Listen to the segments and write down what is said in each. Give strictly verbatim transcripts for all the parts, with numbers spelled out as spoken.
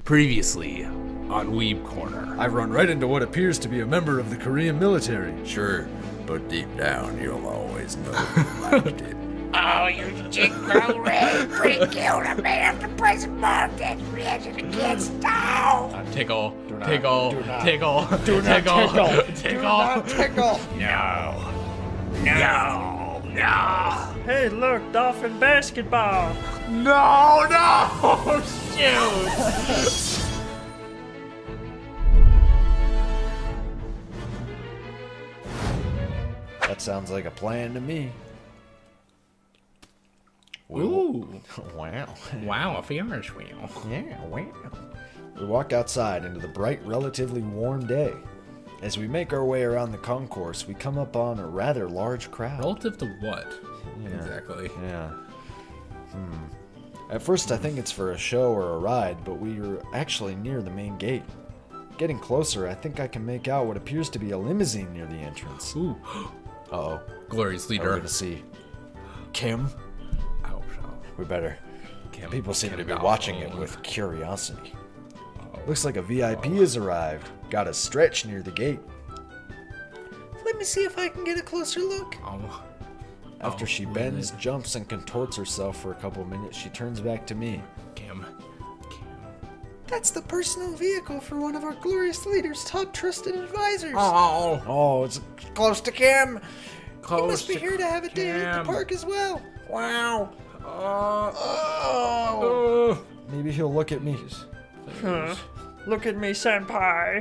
Previously on Weeb Corner. I've run right into what appears to be a member of the Korean military. Sure, but deep down, you'll always know you liked it. Oh, you chick grow red, pretty killed a man of the present market, reaction against style. Uh, tickle, not, tickle, do not, tickle, do not tickle, tickle, tickle. do not tickle. No, no, no. Hey, look, dolphin basketball. No, no, shoot. That sounds like a plan to me. Ooh. Wow. Wow, a Ferris wheel. Yeah, wow. We walk outside into the bright, relatively warm day. As we make our way around the concourse, we come up on a rather large crowd. Relative to what? Yeah. Exactly. Yeah. Hmm. At first, I think it's for a show or a ride, but we are actually near the main gate. Getting closer, I think I can make out what appears to be a limousine near the entrance. Ooh. Uh-oh. Glory's We're leader. gonna see Kim. Oh, so. We better. Kim, People seem Kim to be got watching it phone. with curiosity. Uh-oh. Looks like a V I P has arrived. Got a stretch near the gate. Let me see if I can get a closer look. Oh. After Oh, she wait a bends, minute. jumps, and contorts herself for a couple minutes, she turns back to me. Kim. Kim. That's the personal vehicle for one of our glorious leaders' top trusted advisors. Oh. Oh, it's Close to Kim. He must be here to have a day at the Kim. park as well. Wow. Uh, oh. Maybe he'll look at me. Huh. Look at me, senpai.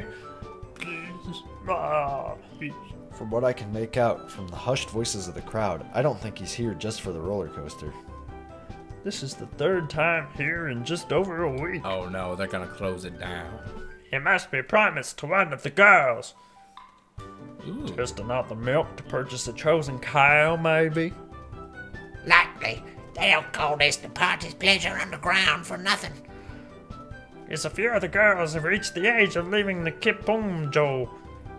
Ah. From what I can make out from the hushed voices of the crowd, I don't think he's here just for the roller coaster. This is the third time here in just over a week. oh no, they're gonna close it down. It must be promised to one of the girls. Ooh. Just another milk to purchase a chosen cow, maybe? Likely, they don't call this the party's pleasure underground for nothing. Yes, a few of the girls have reached the age of leaving the Kippumjo.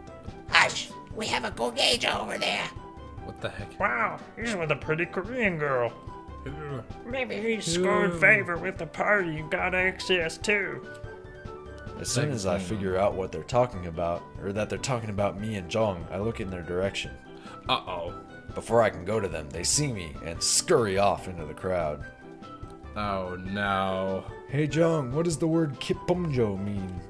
Hush, we have a Gogeja over there. What the heck? Wow, he's with a pretty Korean girl. Ooh. Maybe he scored favor with the party and got access too. As soon as I figure out what they're talking about, or that they're talking about me and Jong, I look in their direction. Uh-oh. Before I can go to them, they see me and scurry off into the crowd. Oh no. Hey Jong, what does the word Kippumjo mean?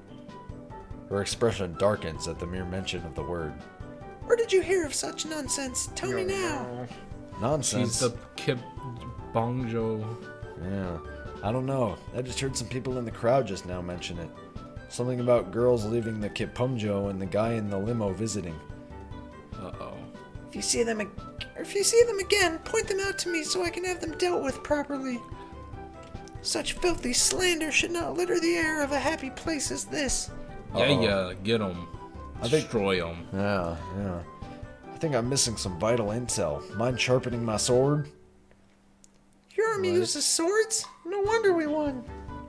Her expression darkens at the mere mention of the word. Where did you hear of such nonsense? Tell me now. Nonsense. She's the Kip Bongjo. Yeah, I don't know. I just heard some people in the crowd just now mention it. Something about girls leaving the Kippumjo and the guy in the limo visiting. Uh-oh. If you see them, ag- or if you see them again, point them out to me so I can have them dealt with properly. Such filthy slander should not litter the air of a happy place as this. Yeah, Uh-oh. yeah, get them. I think- Destroy them. Yeah, yeah. I think I'm missing some vital intel. Mind sharpening my sword? Your army What? uses swords? No wonder we won.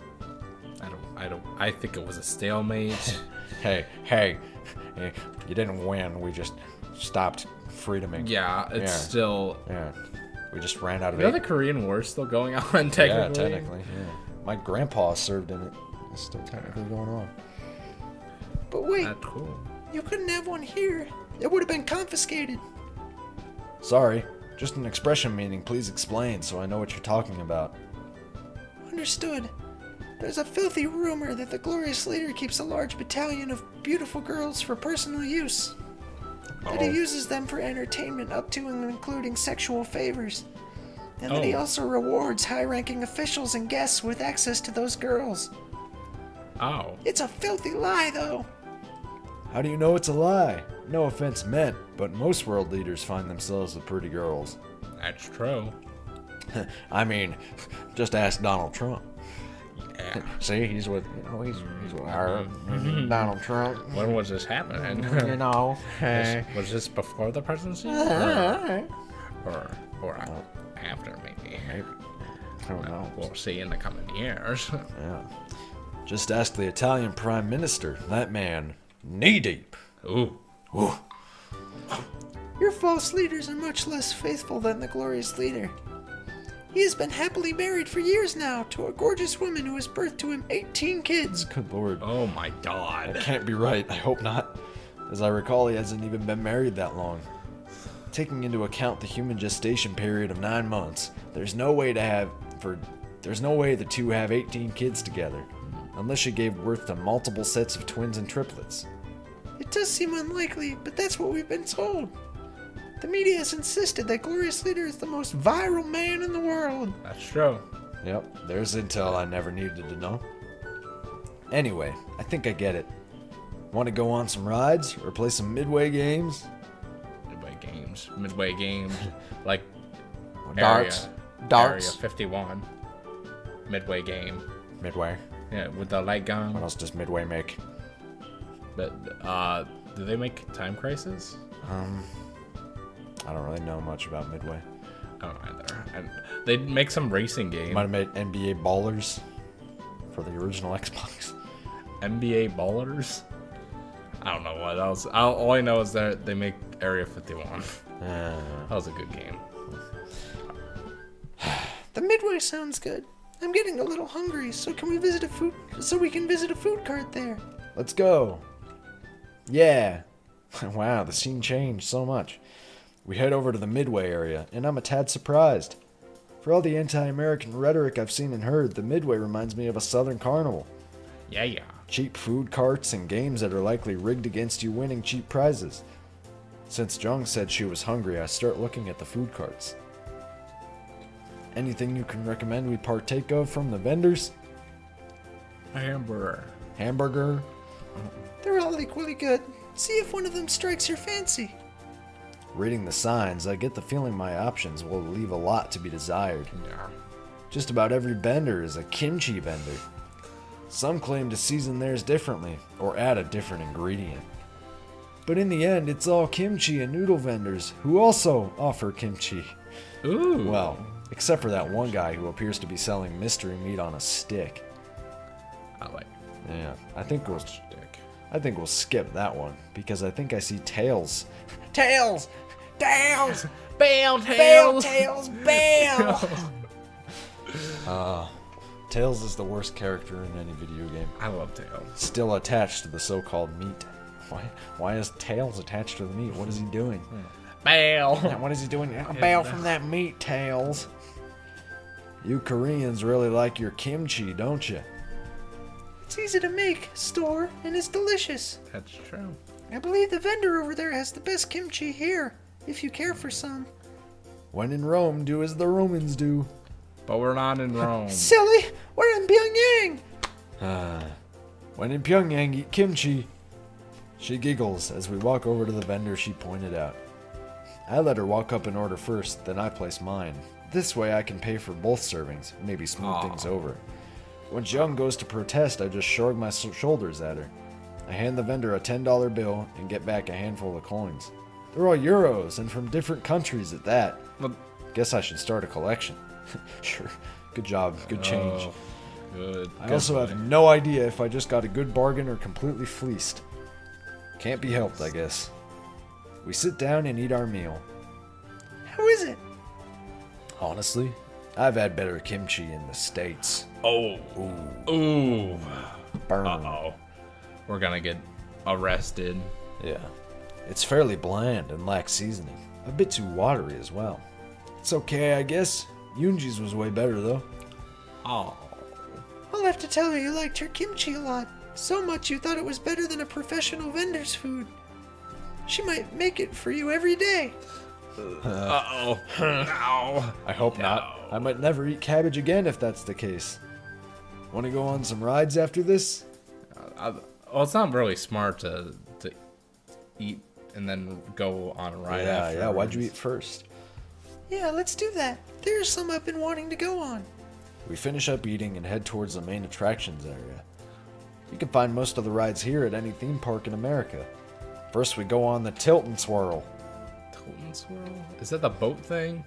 I don't, I don't, I think it was a stalemate. Hey, hey, hey, you didn't win. We just stopped freedoming. Yeah, it's Yeah. still. Yeah. We just ran out of You know the it. Korean War still going on, technically? Yeah, technically, yeah. My grandpa served in it. It's still technically going on. But wait, That's cool. you couldn't have one here. It would have been confiscated. Sorry, just an expression meaning. Please explain so I know what you're talking about. Understood. There's a filthy rumor that the glorious leader keeps a large battalion of beautiful girls for personal use. That he Oh. uses them for entertainment up to and including sexual favors. And that he Oh. also rewards high-ranking officials and guests with access to those girls. Oh. It's a filthy lie, though. How do you know it's a lie? No offense meant, but most world leaders find themselves with pretty girls. That's true. I mean, just ask Donald Trump. Yeah. See, he's with, you know, he's, he's with our Donald Trump. When was this happening? You know, Was, was this before the presidency? Or, or, or after, maybe? maybe. I don't know. We'll see in the coming years. Yeah. Just ask the Italian Prime Minister. That man, knee deep. Ooh. Ooh. Your false leaders are much less faithful than the glorious leader. He has been happily married for years now to a gorgeous woman who has birthed to him eighteen kids. Good lord. Oh my god. That can't be right. I hope not. As I recall, he hasn't even been married that long. Taking into account the human gestation period of nine months, there's no way to have for there's no way the two have eighteen kids together, unless she gave birth to multiple sets of twins and triplets. It does seem unlikely, but that's what we've been told. The media has insisted that Glorious Leader is the most viral man in the world. That's true. Yep, there's intel I never needed to know. Anyway, I think I get it. Want to go on some rides or play some midway games? Midway games. Midway games. Like Darts. Area, Darts. Area fifty-one. Midway game. Midway. Yeah, with the light gun. What else does Midway make? But, uh, do they make Time Crisis? Um, I don't really know much about Midway. I don't either. And they make some racing game. Might have made N B A Ballers for the original Xbox. N B A Ballers? I don't know what else. All, all I know is that they make Area fifty-one. Uh, That was a good game. The Midway sounds good. I'm getting a little hungry, so can we visit a food so we can visit a food cart there? let's go. Yeah. Wow, the scene changed so much. We head over to the Midway area, and I'm a tad surprised. For all the anti-American rhetoric I've seen and heard, the Midway reminds me of a Southern carnival. Yeah, yeah. Cheap food carts and games that are likely rigged against you winning cheap prizes. Since Jung said she was hungry, I start looking at the food carts. Anything you can recommend we partake of from the vendors? A hamburger. Hamburger? They're all equally good. See if one of them strikes your fancy. Reading the signs, I get the feeling my options will leave a lot to be desired. Yeah. Just about every vendor is a kimchi vendor. Some claim to season theirs differently, or add a different ingredient. But in the end, it's all kimchi and noodle vendors who also offer kimchi. Ooh. Well, except for that one guy who appears to be selling mystery meat on a stick. I like Yeah, I think we'll, stick. I think we'll skip that one, because I think I see Tails. Tails! Tails! Bale Bail, Tails, bail! Uh, Tails is the worst character in any video game. I love Tails. Still attached to the so-called meat. Why, why is Tails attached to the meat? What is he doing? Bale. What is he doing? Bail from that meat, Tails. You Koreans really like your kimchi, don't you? It's easy to make, store, and it's delicious. That's true. I believe the vendor over there has the best kimchi here, if you care for some. When in Rome, do as the Romans do. But we're not in Rome. Silly! We're in Pyongyang! Ah, when in Pyongyang, eat kimchi. She giggles as we walk over to the vendor she pointed out. I let her walk up and order first, then I place mine. This way I can pay for both servings, maybe smooth Aw. things over. When Jung goes to protest, I just shrug my s- shoulders at her. I hand the vendor a ten dollar bill and get back a handful of coins. They're all euros and from different countries at that. But- Guess I should start a collection. Sure, good job, good change. Oh, good. I good also boy. have no idea if I just got a good bargain or completely fleeced. Can't be helped, I guess. We sit down and eat our meal. How is it? Honestly, I've had better kimchi in the States. Oh. Ooh. Burn. Uh-oh. We're gonna get arrested. Yeah. It's fairly bland and lacks seasoning. A bit too watery as well. It's okay, I guess. Yunji's was way better, though. Oh. I'll have to tell her you liked your kimchi a lot. So much you thought it was better than a professional vendor's food. She might make it for you every day. Uh-oh. No. I hope not. I might never eat cabbage again if that's the case. Want to go on some rides after this? Uh, well, it's not really smart to to eat and then go on a ride yeah, after. yeah. Why'd you eat first? Yeah, let's do that. There's some I've been wanting to go on. We finish up eating and head towards the main attractions area. You can find most of the rides here at any theme park in America. First, we go on the Tilt and Swirl. Totem swirl? Is that the boat thing?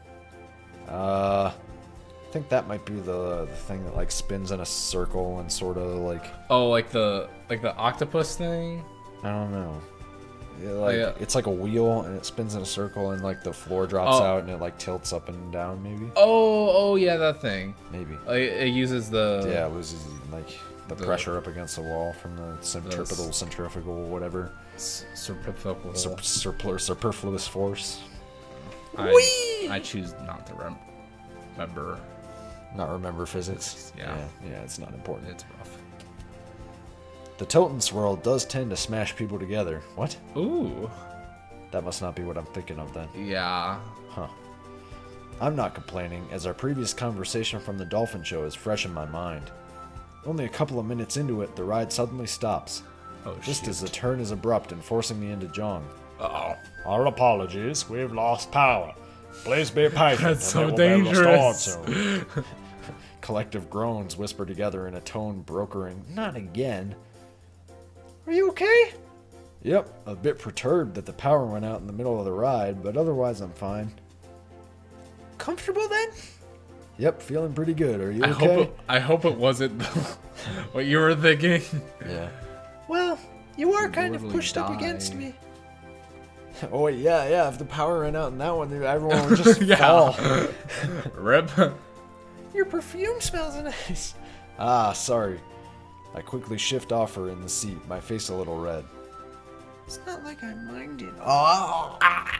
Uh, I think that might be the, the thing that like spins in a circle and sort of like Oh, like the like the octopus thing? I don't know. Yeah, like yeah. it's like a wheel and it spins in a circle and like the floor drops Oh. out and it like tilts up and down maybe. Oh, oh yeah, that thing. Maybe. Like, it uses the. Yeah, it loses like the, the- pressure up against the wall from the centripetal, centrifugal, whatever. s- Centrifugal. Sur- surpl- superfluous force. I, I choose not to rem- remember. Not remember physics. Yeah. yeah, yeah, it's not important. It's rough. The Totem swirl does tend to smash people together. What? Ooh. That must not be what I'm thinking of then. Yeah. Huh. I'm not complaining, as our previous conversation from the Dolphin Show is fresh in my mind. Only a couple of minutes into it, the ride suddenly stops. Oh, Just shit. as the turn is abrupt and forcing me into Jong. Uh-oh. Our apologies, we've lost power. Please be patient. That's and so it will be restored dangerous. soon. Collective groans whisper together in a tone brokering, "Not again." Are you okay? Yep, a bit perturbed that the power went out in the middle of the ride, but otherwise I'm fine. Comfortable then? Yep, feeling pretty good. Are you I okay? hope it, I hope it wasn't what you were thinking. Yeah. Well, you are You'd kind of literally pushed up die. against me. Oh wait, yeah, yeah. If the power ran out in that one, then everyone would just Yeah. fall. Rip. Your perfume smells nice. Ah, sorry. I quickly shift off her in the seat, my face a little red. It's not like I minded. Oh!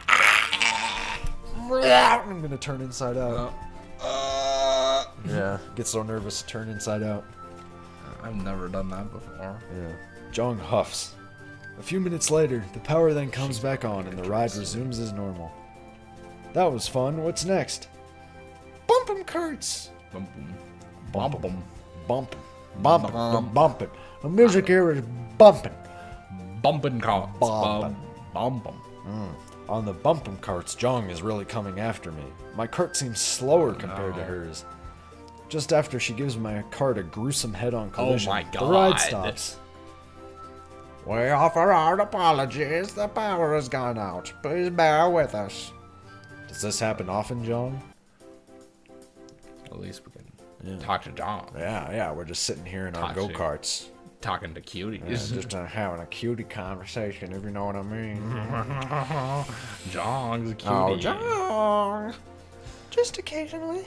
I'm gonna turn inside out. Uh, Yeah, get so nervous, turn inside out. I've never done that before. Yeah. Jong huffs. A few minutes later, the power then comes back on and the ride resumes as normal. That was fun. What's next? Bump 'em carts. Bum, bum. Bum, bum. Bump. Bump it. Bump it. The music here is bumping. Bumping carts. Bumpin'. Bum, bum, bum. On the bumpin' carts, Jong is really coming after me. My cart seems slower compared to no. hers. Just after she gives my cart a gruesome head-on collision, my the ride God. stops. We offer our apologies. The power has gone out. Please bear with us. Does this happen often, Jong? At least we can Yeah. talk to John. Yeah, yeah, we're just sitting here in our Talk to- go-karts. Talking to cuties. Yeah, just uh, having a cutie conversation, if you know what I mean. John's a cutie. Oh, Jong! Just occasionally.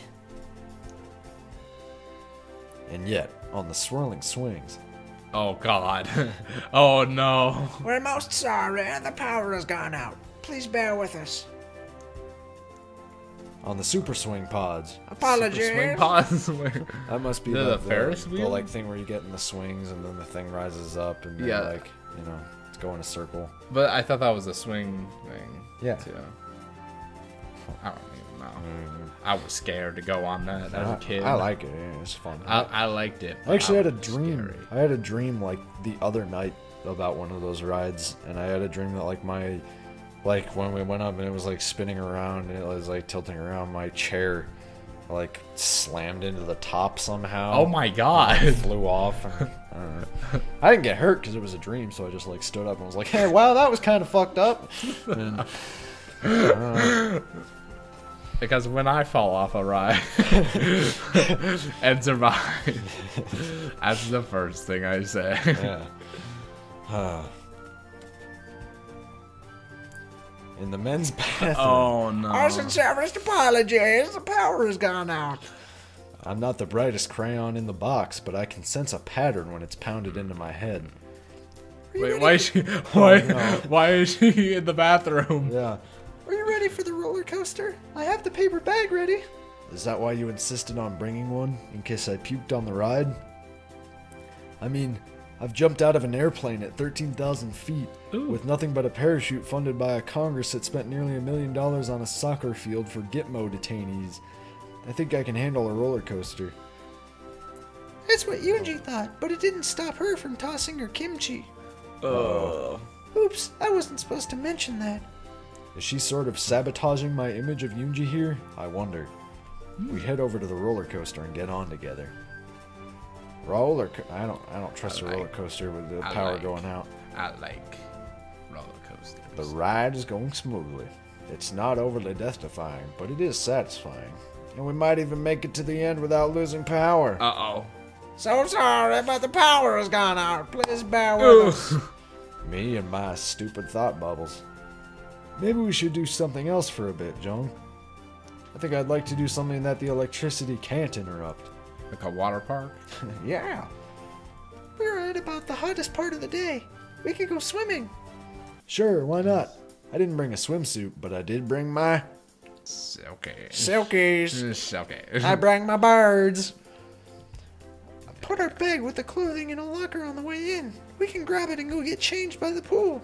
And yet, on the swirling swings, Oh, God. Oh, no. We're most sorry. The power has gone out. Please bear with us. on the super swing pods, Apologies. Swing pause. that must be The- the, the Ferris the, wheel? like thing where you get in the swings and then the thing rises up and then Yeah. like, you know, it's going a circle. But I thought that was a swing thing. Yeah. Too. I don't even know. I was scared to go on that as a kid. I like it. Yeah, it's fun. I, I liked it. I actually but had a was dream. scary. I had a dream like the other night about one of those rides, and I had a dream that like my, like when we went up and it was like spinning around and it was like tilting around, my chair, like slammed into the top somehow. Oh my God. It flew off. And, I don't know. I didn't get hurt because it was a dream, so I just like stood up and was like, "Hey, wow, that was kind of fucked up." And, I don't know. Because when I fall off a ride and survive, that's the first thing I say. Yeah. Ah. In the men's bathroom. Oh no. Our sincerest apologies. The power has gone out. I'm not the brightest crayon in the box, but I can sense a pattern when it's pounded into my head. Wait, why is she? Why? no. Why is she in the bathroom? Yeah. Are you ready for the roller coaster? I have the paper bag ready. Is that why you insisted on bringing one, in case I puked on the ride? I mean, I've jumped out of an airplane at thirteen thousand feet, Ooh. with nothing but a parachute funded by a Congress that spent nearly a million dollars on a soccer field for Gitmo detainees. I think I can handle a roller coaster. That's what Yunji thought, but it didn't stop her from tossing her kimchi. Ugh. Oops, I wasn't supposed to mention that. Is she sort of sabotaging my image of Yunji here? I wonder. We head over to the roller coaster and get on together. Roller co- I don't I don't trust I a roller like- coaster with the I power like- going out. I like roller coasters. The ride is going smoothly. It's not overly death-defying, but it is satisfying. And we might even make it to the end without losing power. Uh oh. So sorry, but the power has gone out. Please bear with us. Me and my stupid thought bubbles. Maybe we should do something else for a bit, Jung. I think I'd like to do something that the electricity can't interrupt. Like a water park? Yeah. We're at about the hottest part of the day. We could go swimming. Sure, why not? I didn't bring a swimsuit, but I did bring my Okay. Silkies. Okay. I bring my birds. Put our bag with the clothing in a locker on the way in. We can grab it and go get changed by the pool.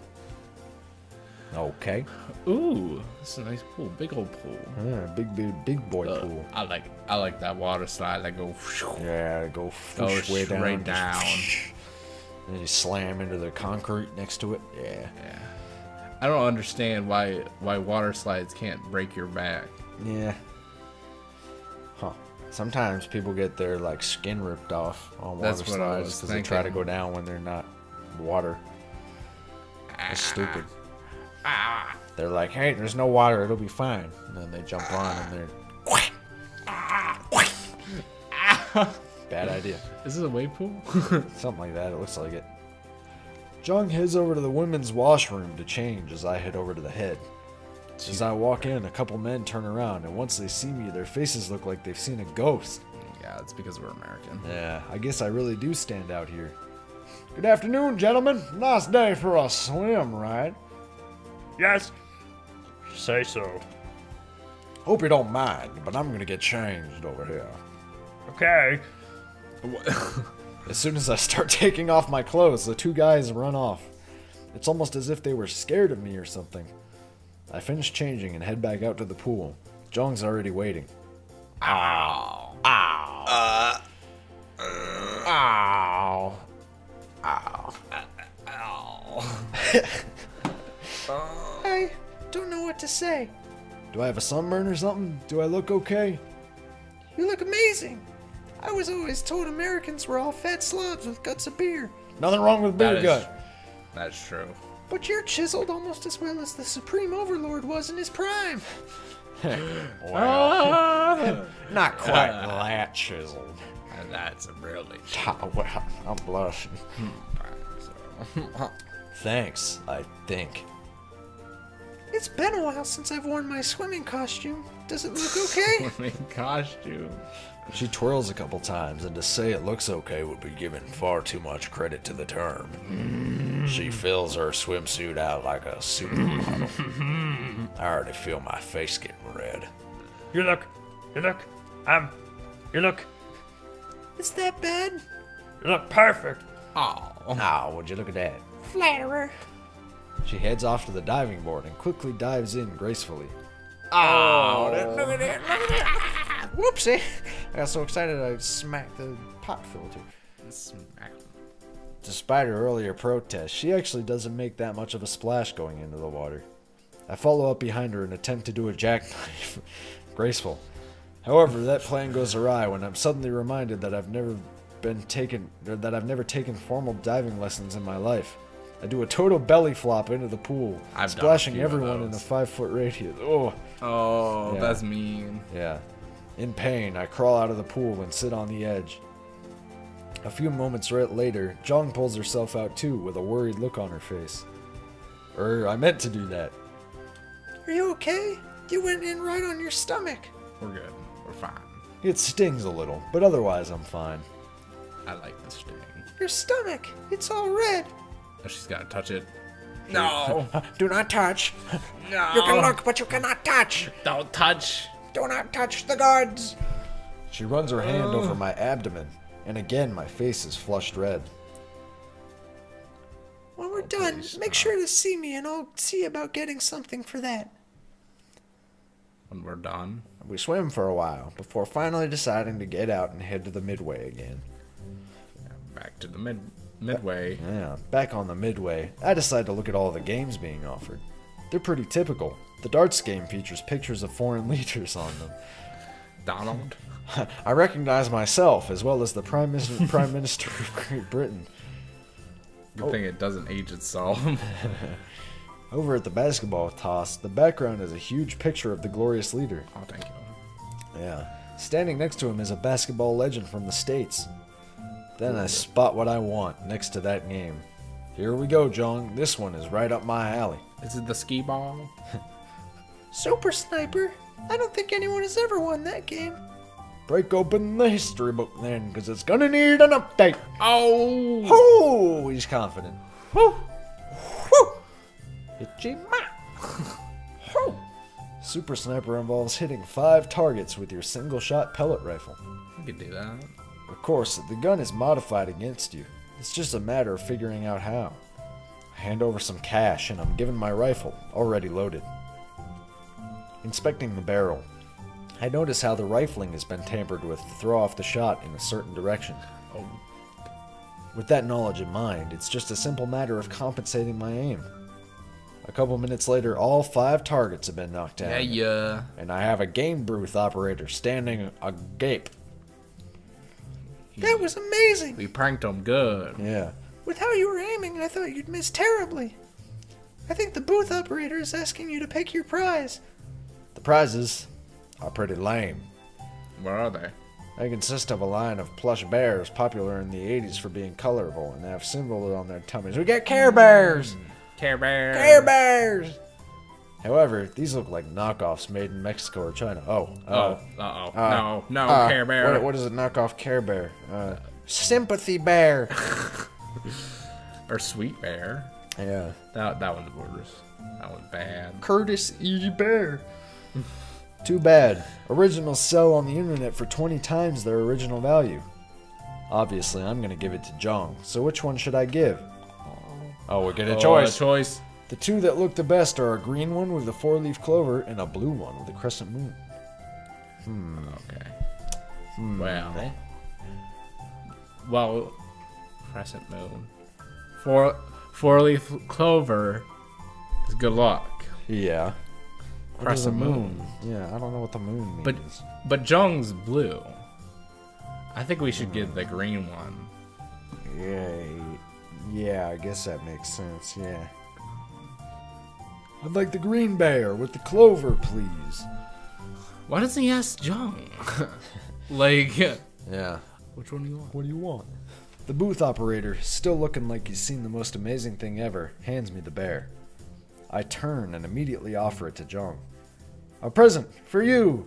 Okay. Ooh, this is a nice pool. Big old pool. Yeah, big, big, big boy Uh, pool. I like I like that water slide that go Yeah, go go whoosh way straight down. down. just And you slam into the concrete next to it. Yeah. Yeah. I don't understand why why water slides can't break your back. Yeah. Huh. Sometimes people get their like skin ripped off on water That's what I slides was because they try to thinking. go down when they're not water. That's stupid. Ah. They're like, hey, there's no water, it'll be fine. And then they jump on and they're bad idea. Is this a wave pool? Something like that, it looks like it. Jung heads over to the women's washroom to change as I head over to the head. As I walk in, a couple men turn around, and once they see me, their faces look like they've seen a ghost. Yeah, it's because we're American. Yeah, I guess I really do stand out here. Good afternoon, gentlemen. Nice day for a swim, right? Yes. Say so. Hope you don't mind, but I'm gonna get changed over here. Okay. As soon as I start taking off my clothes, the two guys run off. It's almost as if they were scared of me or something. I finish changing and head back out to the pool. Jung's already waiting. Ow. Ow. Uh, Ow. Ow. Ow. I don't know what to say. Do I have a sunburn or something? Do I look okay? You look amazing. I was always told Americans were all fat slobs with guts of beer. Nothing wrong with That beer is, gut. that's true. But you're chiseled almost as well as the Supreme Overlord was in his prime. Well, not quite that chiseled. And that's really Ah, well, I'm blushing. Thanks, I think. It's been a while since I've worn my swimming costume. Does it look okay? swimming costume. She twirls a couple times, and to say it looks okay would be giving far too much credit to the term. She fills her swimsuit out like a supermodel. I already feel my face getting red. You look. You look. Um. You look. It's that bad? You look perfect. Oh. Oh, would you look at that? Flatterer. She heads off to the diving board and quickly dives in gracefully. Oh, look at it, look at it. Whoopsie. I got so excited I smacked the pop filter. Smack. Despite her earlier protest, she actually doesn't make that much of a splash going into the water. I follow up behind her and attempt to do a jackknife. Graceful. However, that plan goes awry when I'm suddenly reminded that I've never been taken, or that I've never taken formal diving lessons in my life. I do a total belly flop into the pool, I've done a splashing few of everyone in a those. five foot radius. Oh, Oh, Yeah. that's mean. yeah. In pain, I crawl out of the pool and sit on the edge. A few moments right later, Jong pulls herself out too, with a worried look on her face. Er, I meant to do that. Are you okay? You went in right on your stomach. We're good. We're fine. It stings a little, but otherwise I'm fine. I like this sting. Your stomach. It's all red. Oh, she's gotta touch it. No. Do not touch. No. You can look, but you cannot touch. Don't touch. Do not touch the guards. She runs her hand over my abdomen, and again my face is flushed red. When we're done, please make sure to see me and I'll see about getting something for that. When we're done. We swim for a while, before finally deciding to get out and head to the midway again. Back to the mid midway. Yeah, back on the midway, I decide to look at all the games being offered. They're pretty typical. The darts game features pictures of foreign leaders on them. Donald. I recognize myself, as well as the Prime Minister, Prime Minister of Great Britain. Good thing it doesn't age itself. Over at the basketball toss, the background is a huge picture of the glorious leader. Oh, thank you. Yeah. Standing next to him is a basketball legend from the States. Then I spot what I want next to that game. Here we go, Jong. This one is right up my alley. Is it the skee ball? Super Sniper? I don't think anyone has ever won that game. Break open the history book then, because it's gonna need an update. Oh! Oh, he's confident. Woo! Woo! Ichima. Woo! Super Sniper involves hitting five targets with your single-shot pellet rifle. You could do that. Of course, the gun is modified against you. It's just a matter of figuring out how. Hand over some cash and I'm given my rifle, already loaded. Inspecting the barrel, I notice how the rifling has been tampered with to throw off the shot in a certain direction. Oh. With that knowledge in mind, it's just a simple matter of compensating my aim. A couple minutes later, all five targets have been knocked down. Yeah, yeah. And I have a game booth operator standing agape. That was amazing. We pranked him good. Yeah. With how you were aiming, I thought you'd miss terribly. I think the booth operator is asking you to pick your prize. The prizes are pretty lame. Where are they? They consist of a line of plush bears popular in the eighties for being colorful and have symbols on their tummies. We got Care Bears! Care Bear. Care Bears! However, these look like knockoffs made in Mexico or China. Oh. Oh. Uh, Uh-oh. uh, no. No, uh, Care Bear. What, what is a knockoff Care Bear? Uh, Sympathy Bear! Or Sweet Bear. Yeah. That, that one's worse. That one's bad. Curtis E. Bear. Too bad. Originals sell on the internet for twenty times their original value. Obviously, I'm gonna give it to Jong. So which one should I give? Oh, we get a Oh, choice. a choice. The two that look the best are a green one with a four-leaf clover and a blue one with a crescent moon. Hmm. Okay. Hmm. Well. Well, crescent moon. Four four-leaf clover is good luck. Yeah. What is a Crescent moon? Yeah, I don't know what the moon means. But but Jung's blue. I think we should get the green one. Yeah, yeah, I guess that makes sense, yeah. I'd like the green bear with the clover, please. Why doesn't he ask Jung? Like, Yeah. which one do you want? What do you want? The booth operator, still looking like he's seen the most amazing thing ever, hands me the bear. I turn and immediately offer it to Jong. A present for you!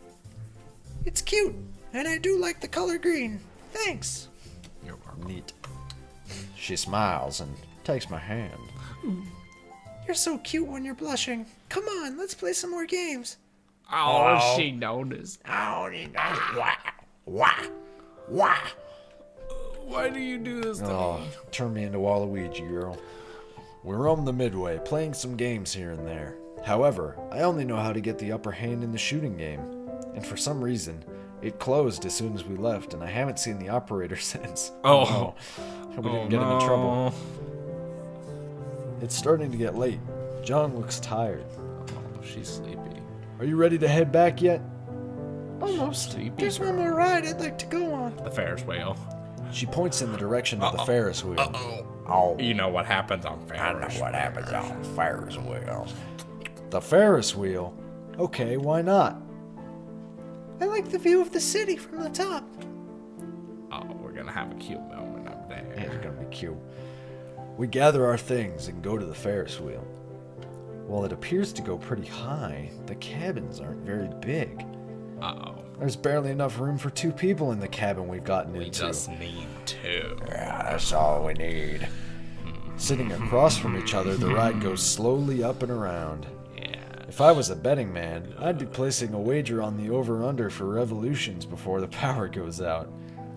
It's cute, and I do like the color green. Thanks. You're welcome. Neat. She smiles and takes my hand. You're so cute when you're blushing. Come on, let's play some more games. Oh, she noticed. Oh, you know, wah, wah, wah. Why do you do this to Oh, me? turn me into Waluigi, girl. We roam the Midway, playing some games here and there. However, I only know how to get the upper hand in the shooting game. And for some reason, it closed as soon as we left, and I haven't seen the operator since. Oh. no. Hope we Oh, didn't get him in trouble. no. It's starting to get late. John looks tired. Oh, she's sleepy. Are you ready to head back yet? Almost. Sleepy There's one girl. more ride I'd like to go on. The Ferris wheel. She points in the direction of the Ferris wheel. Oh, You know what happens on I Ferris. know what happens on Ferris wheel. The Ferris wheel? Okay, why not? I like the view of the city from the top. Oh, we're gonna have a cute moment up there. It's gonna be cute. We gather our things and go to the Ferris wheel. While it appears to go pretty high, the cabins aren't very big. Uh-oh. There's barely enough room for two people in the cabin we've gotten We into. just need two. Yeah, that's all we need. Sitting across from each other, the ride goes slowly up and around. Yeah. If I was a betting man, I'd be placing a wager on the over-under for revolutions before the power goes out.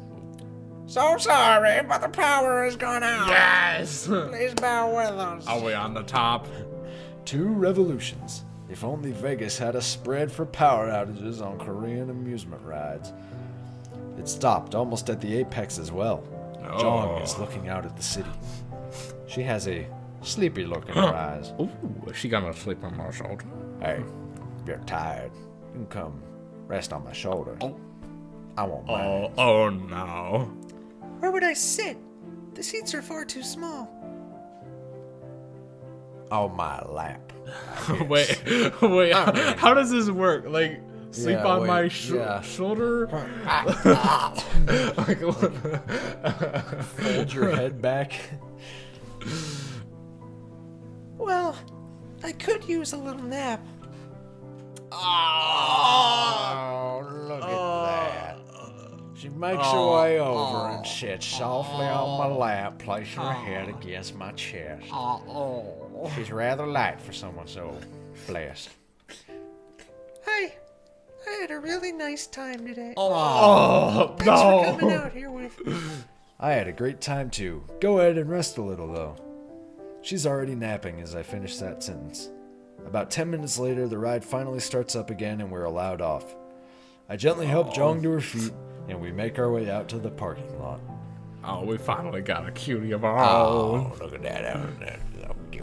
So sorry, but the power has gone out. Yes! Please bear with us. Are we on the top? Two revolutions. If only Vegas had a spread for power outages on Korean amusement rides. It stopped almost at the apex as well. Jong is looking out at the city. She has a sleepy look in her eyes. Ooh, is she gonna sleep on my shoulder? Hey, if you're tired, you can come rest on my shoulder. Oh. I won't mind. Oh, oh no. Where would I sit? The seats are far too small. On my lap. wait, wait, how, how does this work? Like, sleep Yeah, on wait, my sh- yeah. shoulder? like, Hold your head back. Well, I could use a little nap. Oh, look at that. She makes her way over and sits softly on my lap, places her head against my chest. She's rather light for someone so blessed. Hi. I had a really nice time today. Oh, Thanks for coming out here with me. I had a great time too. Go ahead and rest a little though. She's already napping as I finish that sentence. About ten minutes later, the ride finally starts up again and we're allowed off. I gently help Jong to her feet and we make our way out to the parking lot. Oh, we finally got a cutie of our Oh, own. look at that. Oh, that's so cute.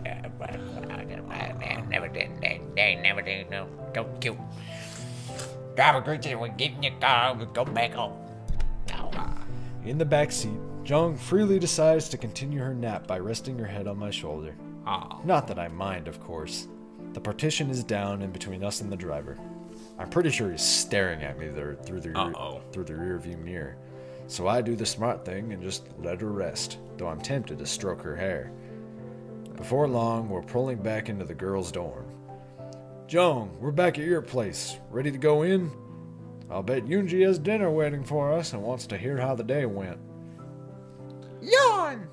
Never did. They, they never did. No, so cute. Drive a great day. We get in your car. We go back home. Oh. In the back seat, Jong freely decides to continue her nap by resting her head on my shoulder. Oh. Not that I mind, of course. The partition is down in between us and the driver. I'm pretty sure he's staring at me there through the Uh-oh. through the rear view mirror. So I do the smart thing and just let her rest, though I'm tempted to stroke her hair. Before long, we're pulling back into the girls' dorm. Jong, we're back at your place. Ready to go in? I'll bet Yoonji has dinner waiting for us and wants to hear how the day went. Yawn!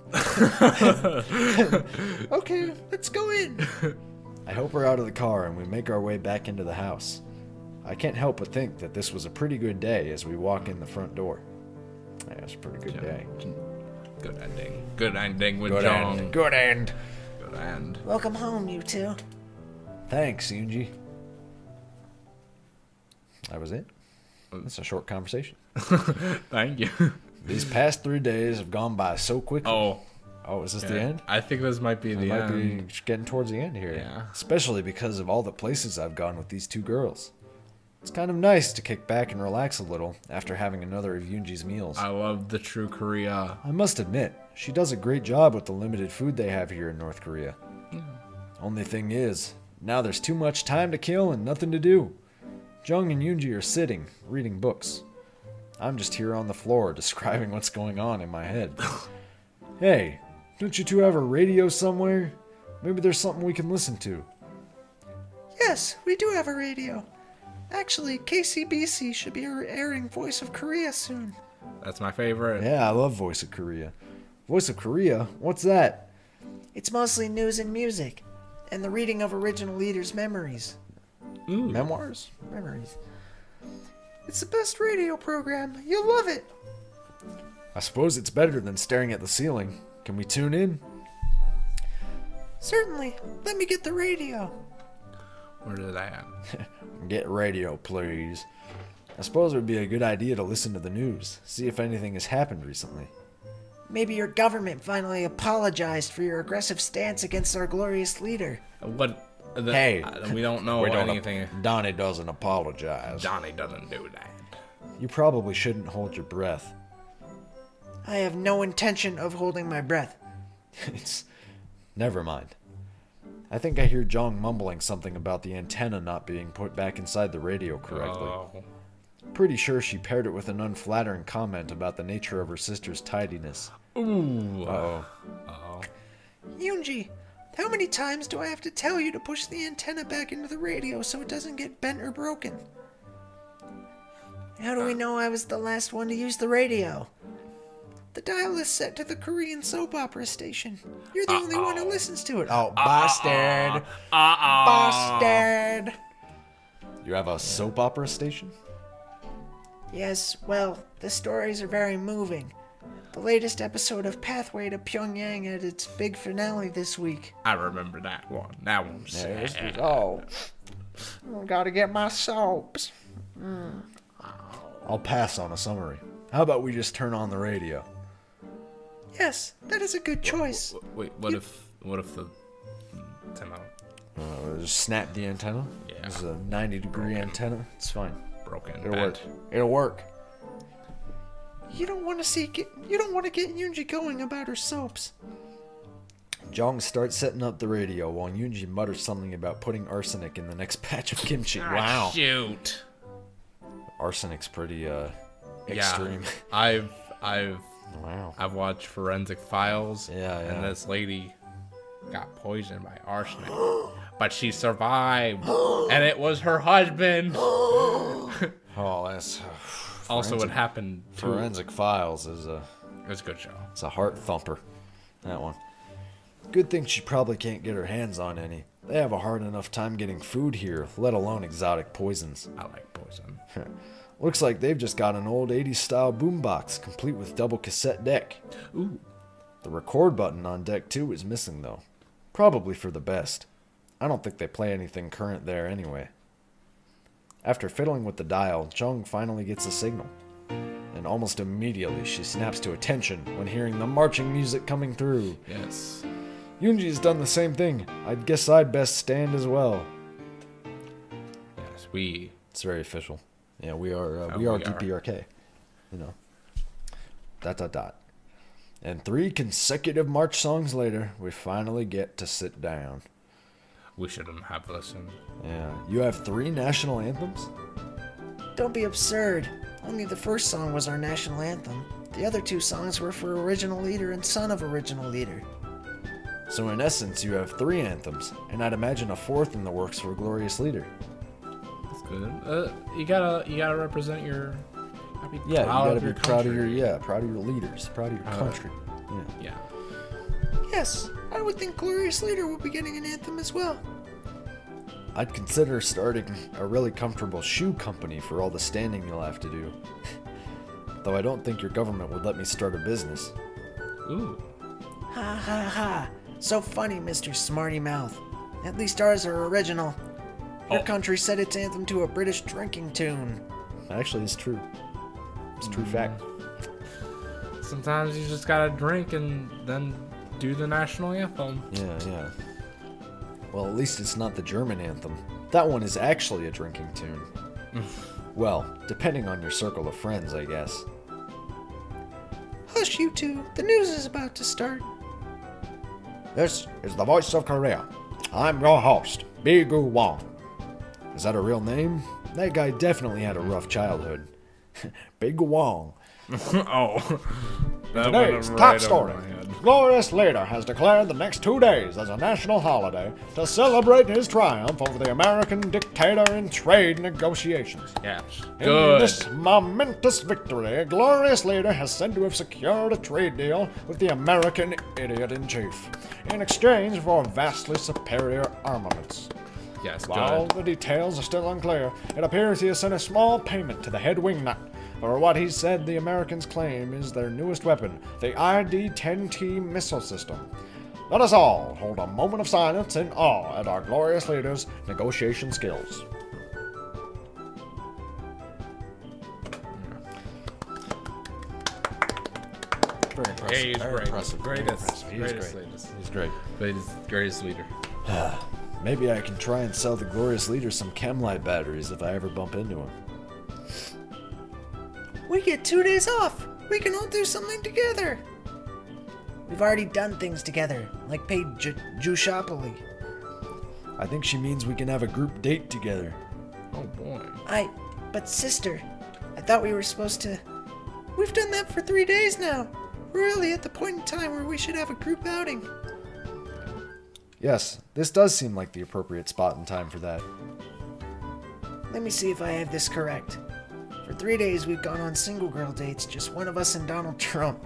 Okay, let's go in. I help her out of the car and we make our way back into the house. I can't help but think that this was a pretty good day as we walk in the front door. Yeah, it's a pretty good day. Good ending. Good ending with Good Jong. end. Good end. Good end. Welcome home, you two. Thanks, Yoonji. That was it. That's a short conversation. Thank you. These past three days have gone by so quickly. Oh, Oh, is this the yeah. end? I think this might be It the might end. be getting towards the end here. Yeah. Especially because of all the places I've gone with these two girls. It's kind of nice to kick back and relax a little after having another of Yoonji's meals. I love the true Korea. I must admit, she does a great job with the limited food they have here in North Korea. Only thing is, now there's too much time to kill and nothing to do. Jung and Yoonji are sitting, reading books. I'm just here on the floor describing what's going on in my head. Hey, don't you two have a radio somewhere? Maybe there's something we can listen to. Yes, we do have a radio. Actually, K C B C should be airing Voice of Korea soon. That's my favorite. Yeah, I love Voice of Korea. Voice of Korea? What's that? It's mostly news and music, and the reading of original leaders' memories. Ooh. Memoirs? Memories. It's the best radio program. You'll love it. I suppose it's better than staring at the ceiling. Can we tune in? Certainly. Let me get the radio. Where is that? Get radio, please. I suppose it would be a good idea to listen to the news, see if anything has happened recently. Maybe your government finally apologized for your aggressive stance against our glorious leader. What? The, Hey. uh, we don't know We don't anything. ap- Donnie doesn't apologize. Johnny doesn't do that. You probably shouldn't hold your breath. I have no intention of holding my breath. It's... Never mind. I think I hear Jong mumbling something about the antenna not being put back inside the radio correctly. Oh. Pretty sure she paired it with an unflattering comment about the nature of her sister's tidiness. Ooh. Uh-oh. Oh. Yoonji, how many times do I have to tell you to push the antenna back into the radio so it doesn't get bent or broken? How do we know I was the last one to use the radio? The dial is set to the Korean soap opera station. You're the only one who listens to it. Oh, bastard! Uh-oh. Bastard! You have a soap opera station? Yes, well, the stories are very moving. The latest episode of Pathway to Pyongyang had its big finale this week. I remember that one. That one's sad. Oh, I gotta get my soaps. I'll pass on a summary. How about we just turn on the radio? Yes, that is a good choice. Wait, what if what if the time out Uh, just snap the antenna? Yeah. This is a ninety degree antenna. It's fine. broken? It'll bent? work. It'll work. You don't want to see get, you don't want to get Yoonji going about her soaps. Jong starts setting up the radio while Yoonji mutters something about putting arsenic in the next batch of kimchi. Ah, shoot. Arsenic's pretty uh extreme. Yeah, I've I've Wow. I've watched Forensic Files. Yeah, yeah. And this lady got poisoned by arsenic. But she survived. And it was her husband. Oh, that's... Also, Forensic- what happened to... Forensic Files is a... It was a good show. It's a heart thumper. That one. Good thing she probably can't get her hands on any. They have a hard enough time getting food here, let alone exotic poisons. I like poison. Looks like they've just got an old eighties style boombox, complete with double cassette deck. Ooh. The record button on deck two is missing though. Probably for the best. I don't think they play anything current there anyway. After fiddling with the dial, Chung finally gets a signal. And almost immediately she snaps to attention when hearing the marching music coming through. Yes. Yunji's done the same thing. I guess I'd best stand as well. Yes, we... It's very official. Yeah, we are uh, Oh, we are we D P R K. You know. Dot dot dot. And three consecutive march songs later, we finally get to sit down. We shouldn't have listened. Yeah. You have three national anthems? Don't be absurd. Only the first song was our national anthem. The other two songs were for original leader and son of original leader. So in essence, you have three anthems, and I'd imagine a fourth in the works for Glorious Leader. That's good. Uh, you gotta, you gotta represent your... gotta be Yeah, proud you gotta of be your proud of your country. yeah, proud of your leaders, proud of your Uh, country. Yeah. Yeah. Yes, I would think Glorious Leader will be getting an anthem as well. I'd consider starting a really comfortable shoe company for all the standing you'll have to do. Though I don't think your government would let me start a business. Ooh. Ha ha ha. So funny, Mister Smarty Mouth. At least ours are original. Your Oh. country set its anthem to a British drinking tune. Actually, it's true. It's a true fact. Sometimes you just gotta drink and then do the national anthem. Yeah, yeah. Well, at least it's not the German anthem. That one is actually a drinking tune. Well, depending on your circle of friends, I guess. Hush, you two. The news is about to start. This is the Voice of Korea. I'm your host, Bigu Wong. Is that a real name? That guy definitely had a rough childhood. Bigu Wong. Oh. That Today's went top right story. over my head. Glorious Leader has declared the next two days as a national holiday to celebrate his triumph over the American dictator in trade negotiations. Yes. In Good. this momentous victory, Glorious Leader has said to have secured a trade deal with the American idiot-in-chief in exchange for vastly superior armaments. Yes, While good. the details are still unclear, it appears he has sent a small payment to the head wingnut for what he said the Americans claim is their newest weapon, the I D ten T missile system. Let us all hold a moment of silence in awe at our glorious leader's negotiation skills. Very impressive. Yeah, he's very great. impressive. very Greatest. impressive. He is Greatest great. leaders. He's great. Greatest, greatest leader. Maybe I can try and sell the glorious leader some Chemlight batteries if I ever bump into him. We get two days off. We can all do something together. We've already done things together, like paid J- Jushopoly. I think she means we can have a group date together. Oh boy. I, but sister, I thought we were supposed to. We've done that for three days now. We're really at the point in time where we should have a group outing. Yes, this does seem like the appropriate spot and time for that. Let me see if I have this correct. For three days we've gone on single girl dates, just one of us and Donald Trump.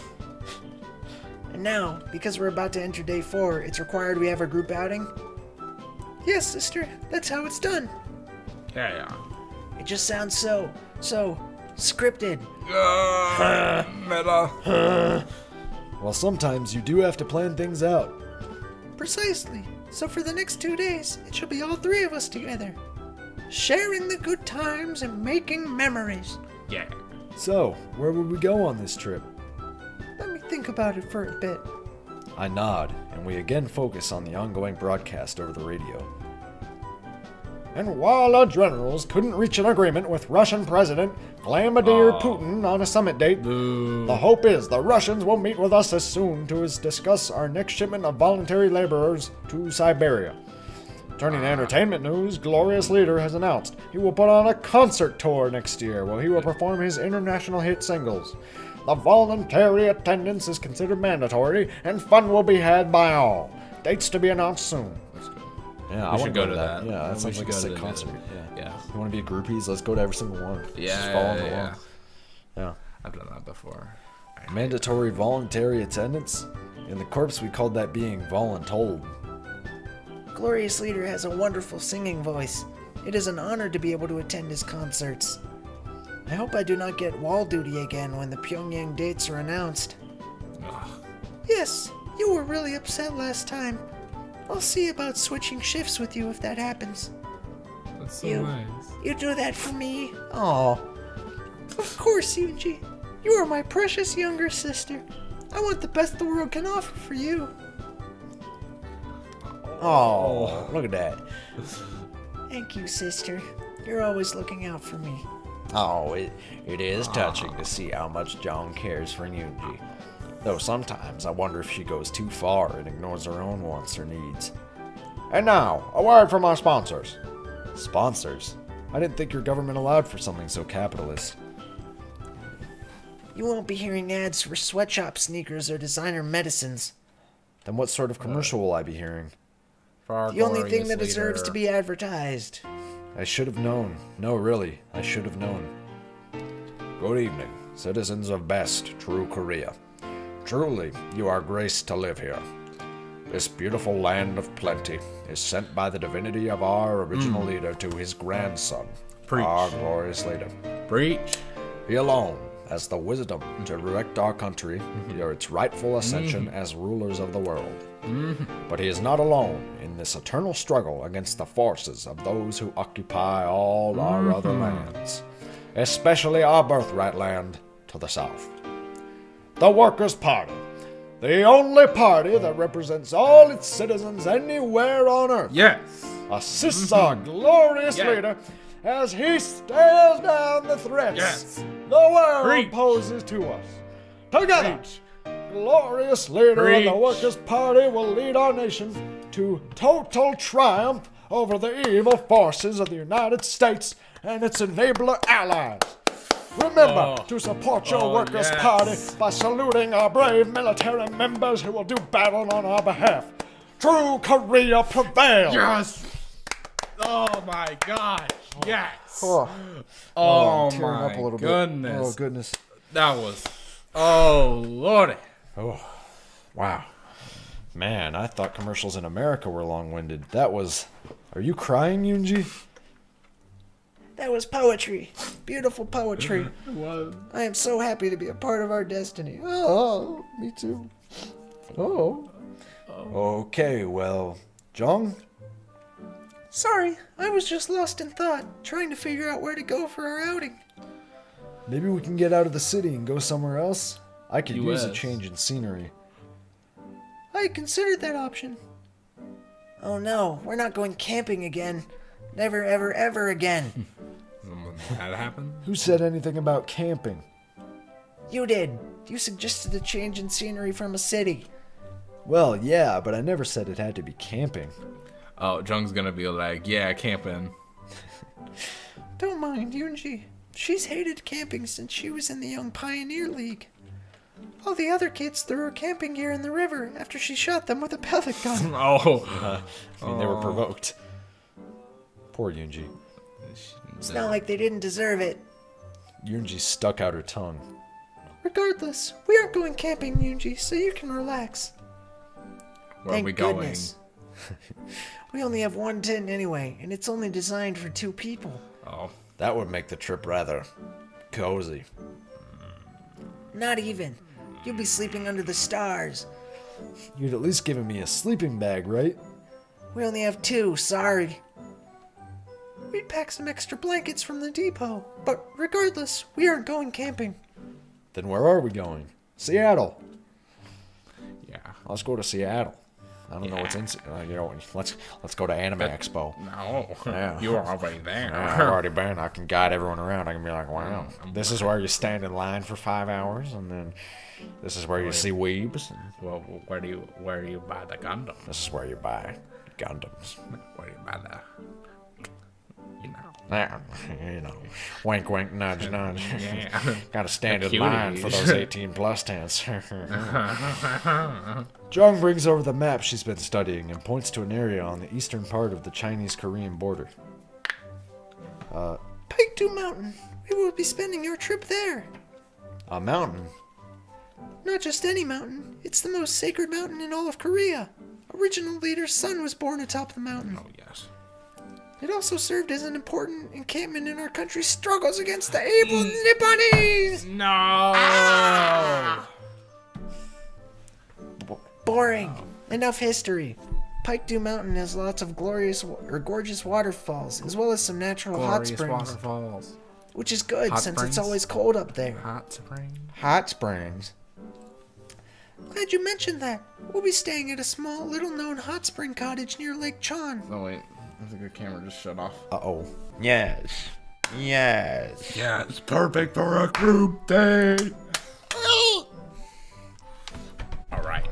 And now, because we're about to enter day four, it's required we have a group outing? Yes, sister, that's how it's done. Yeah, yeah. It just sounds so, so scripted. Uh, meta. Well, sometimes you do have to plan things out. Precisely. So for the next two days, it shall be all three of us together. Sharing the good times and making memories. Yeah. So, where would we go on this trip? Let me think about it for a bit. I nod, and we again focus on the ongoing broadcast over the radio. And while our generals couldn't reach an agreement with Russian President Vladimir Oh. Putin on a summit date, Boo. the hope is the Russians will meet with us as soon to as discuss our next shipment of voluntary laborers to Siberia. Turning to entertainment news, Glorious Leader has announced he will put on a concert tour next year where he will perform his international hit singles. The voluntary attendance is considered mandatory, and fun will be had by all. Dates to be announced soon. Yeah, I We want should to go to that. Yeah, that We sounds should like a go sick to concert. the- Yeah. Yeah. You want to be groupies? Let's go to every single one. Yeah, Just yeah, following yeah, along. Yeah. I've done that before. Mandatory voluntary attendance? In the corps, we called that being voluntold. Glorious Leader has a wonderful singing voice. It is an honor to be able to attend his concerts. I hope I do not get wall duty again when the Pyongyang dates are announced. Ugh. Yes, you were really upset last time. I'll see about switching shifts with you if that happens. That's so You- nice. You do that for me? Aw. Of course, Yunji. You are my precious younger sister. I want the best the world can offer for you. Oh, look at that. Thank you, sister. You're always looking out for me. Oh, it, it is touching to see how much John cares for Yunji. Though sometimes I wonder if she goes too far and ignores her own wants or needs. And now, a word from our sponsors. Sponsors? I didn't think your government allowed for something so capitalist. You won't be hearing ads for sweatshop sneakers or designer medicines. Then what sort of commercial will I be hearing? For our The only thing glorious that deserves leader. to be advertised. I should have known. No, really, I should have known. Good evening, citizens of best, true Korea. Truly, you are graced to live here. This beautiful land of plenty is sent by the divinity of our original leader to his grandson, Preach. our glorious leader. Preach. He alone has the wisdom to direct our country to its rightful ascension as rulers of the world. But he is not alone in this eternal struggle against the forces of those who occupy all our other lands, especially our birthright land to the south. The Workers' Party, the only party that represents all its citizens anywhere on earth, Yes. assists our glorious Yeah. leader as he stares down the threats Yes. the world Preach. poses to us. Together, Preach. glorious leader of the Preach. Workers' Party will lead our nation to total triumph over the evil forces of the United States and its enabler allies. Remember Oh. to support your Oh, Workers' yes. Party by saluting our brave military members who will do battle on our behalf. True Korea prevails! Yes. Oh my gosh. Yes. Oh, Oh, I'm tearing my up a little goodness. bit. Oh, goodness. That was. Oh lordy. Oh, wow. Man, I thought commercials in America were long-winded. That was... Are you crying, Yunji? That was poetry. Beautiful poetry. Was. I am so happy to be a part of our destiny. Oh, me too. Oh. Okay, well, Jong? Sorry, I was just lost in thought, trying to figure out where to go for our outing. Maybe we can get out of the city and go somewhere else? I could use a U S change in scenery. I had considered that option. Oh no, we're not going camping again. Never, ever, ever again. That happened? Who said anything about camping? You did. You suggested a change in scenery from a city. Well, yeah, but I never said it had to be camping. Oh, Jung's gonna be like, yeah, camping. Don't mind Yunji. She's hated camping since she was in the Young Pioneer League. All the other kids threw her camping gear in the river after she shot them with a pellet gun. Oh. I mean, they were provoked. Poor Yunji. It's not like they didn't deserve it. Yunji stuck out her tongue. Regardless, we aren't going camping, Yunji, so you can relax. Where Thank are we going? goodness. We only have one tent anyway, and it's only designed for two people. Oh. That would make the trip rather cozy. Not even. You'll be sleeping under the stars. You'd at least given me a sleeping bag, right? We only have two, sorry. We'd pack some extra blankets from the depot, but regardless, we aren't going camping. Then where are we going? Seattle. Yeah. Let's go to Seattle. I don't know what's in. Se- Uh, you know, let's let's go to Anime Expo. No. Yeah. You were already there. Yeah, I've already been. I can guide everyone around. I can be like, wow, this is where you stand in line for five hours, and then this is where you see weebs. And Well, where do you where do you buy the Gundam? this is where you buy Gundams. Where do you buy the? you know. Ah, you know, wink, wink, nudge, nudge. Yeah. Got to stand The in line for cuties. those eighteen plus tents. Jong brings over the map she's been studying and points to an area on the eastern part of the Chinese-Korean border. Uh, Paektu Mountain. We will be spending our trip there. a mountain? Not just any mountain. It's the most sacred mountain in all of Korea. Original leader's son was born atop the mountain. Oh, yes. It also served as an important encampment in our country's struggles against the evil Nipponese. No! B- boring. Enough history. Paektu Mountain has lots of glorious or gorgeous waterfalls, as well as some natural hot Glorious springs, waterfalls. which is good Hot since springs? it's always cold up there. Hot spring. Hot springs. Glad you mentioned that. We'll be staying at a small, little-known hot spring cottage near Lake Chan. Oh, wait. I think the camera just shut off. Uh-oh. Yes. Yes. Yeah, it's perfect for a group date. All right.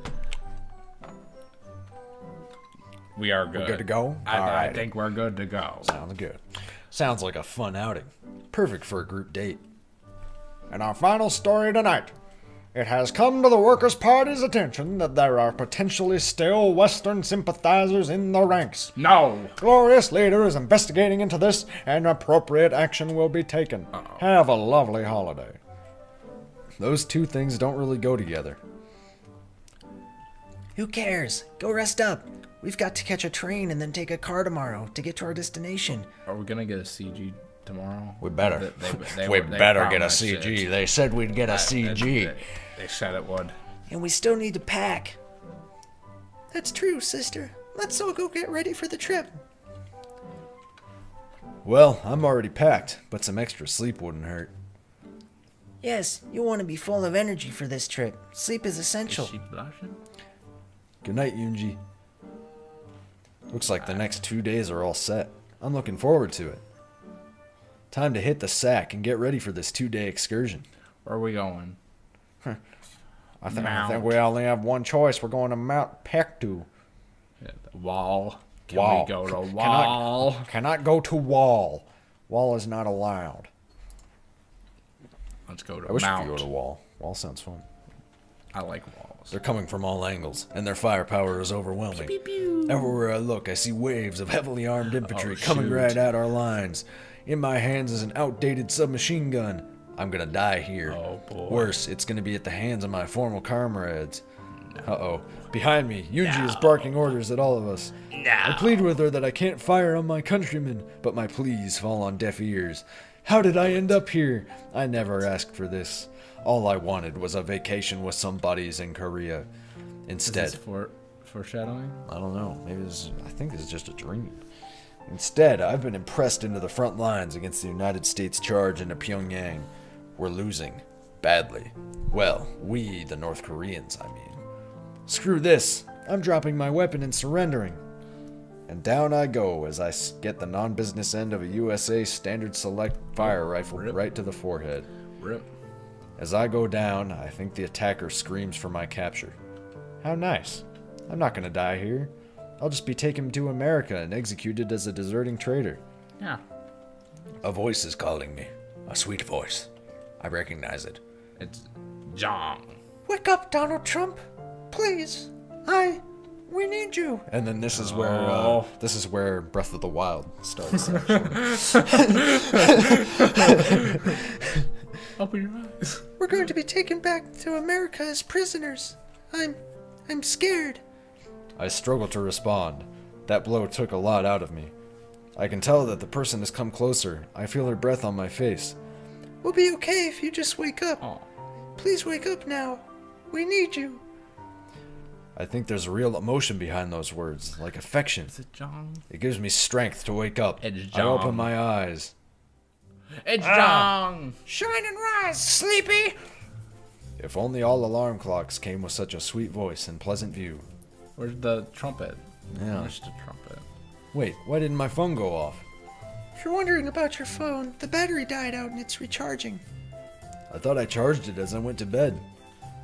We are good. We're good to go? I, All I right. think we're good to go. Sounds good. Sounds like a fun outing. Perfect for a group date. And our final story tonight. It has come to the Workers' Party's attention that there are potentially still Western sympathizers in the ranks. No. Glorious leader is investigating into this, and appropriate action will be taken. Uh-oh. Have a lovely holiday. Those two things don't really go together. Who cares? Go rest up. We've got to catch a train and then take a car tomorrow to get to our destination. Are we gonna get a C G tomorrow? We better. They- they- they we were- they better get a promised C G. it. They said we'd get a They- C G. They, they said it would. And we still need to pack. That's true, sister. Let's all go get ready for the trip. Well, I'm already packed, but some extra sleep wouldn't hurt. Yes, you'll want to be full of energy for this trip. Sleep is Is essential. she blushing? Good night, Yoonji. Looks like the next two days are all set. I'm looking forward to it. Time to hit the sack and get ready for this two-day excursion. Where are we going? I, th- I Mount. think we only have one choice. We're going to Mount Paektu. Yeah, the wall. Can Wall. we go to Cannot- wall? Cannot go to Wall. Wall is not allowed. Let's go to I wish Mount. we could go to Wall. Wall sounds fun. I like walls. They're coming from all angles, and their firepower is overwhelming. Everywhere I look, I see waves of heavily armed infantry Oh, coming shoot. right at our lines. In my hands is an outdated submachine gun. I'm gonna die here. Oh, boy. Worse, it's gonna be at the hands of my former comrades. Uh-oh. Behind me, Yoonji is barking orders at all of us. I plead with her that I can't fire on my countrymen, but my pleas fall on deaf ears. How did I end up here? I never asked for this. All I wanted was a vacation with some buddies in Korea. Instead, Is this for foreshadowing? I don't know. Maybe this is, I think this is just a dream. Instead, I've been impressed into the front lines against the United States charge into Pyongyang. We're losing. Badly. Well, we, the North Koreans, I mean. Screw this. I'm dropping my weapon and surrendering. And down I go as I s- get the non-business end of a U S A Standard Select fire rifle Rip. right to the forehead. Rip. As I go down, I think the attacker screams for my capture. How nice. I'm not gonna die here. I'll just be taken to America and executed as a deserting traitor. Yeah. A voice is calling me. A sweet voice. I recognize it. It's Jong. Wake up, Donald Trump. Please. I... We need you. And then this is where uh, Oh. this is where Breath of the Wild starts. Open your eyes. We're going to be taken back to America as prisoners. I'm... I'm scared. I struggle to respond. That blow took a lot out of me. I can tell that the person has come closer. I feel her breath on my face. We'll be okay if you just wake up. Oh. Please wake up now. We need you. I think there's real emotion behind those words, like affection. Is it Jong? It gives me strength to wake up. It's I open Jong. my eyes. It's Ah. Jong. Shine and rise, sleepy. If only all alarm clocks came with such a sweet voice and pleasant view. Where's the trumpet? Yeah. Where's the trumpet? Wait, why didn't my phone go off? If you're wondering about your phone, the battery died out and it's recharging. I thought I charged it as I went to bed.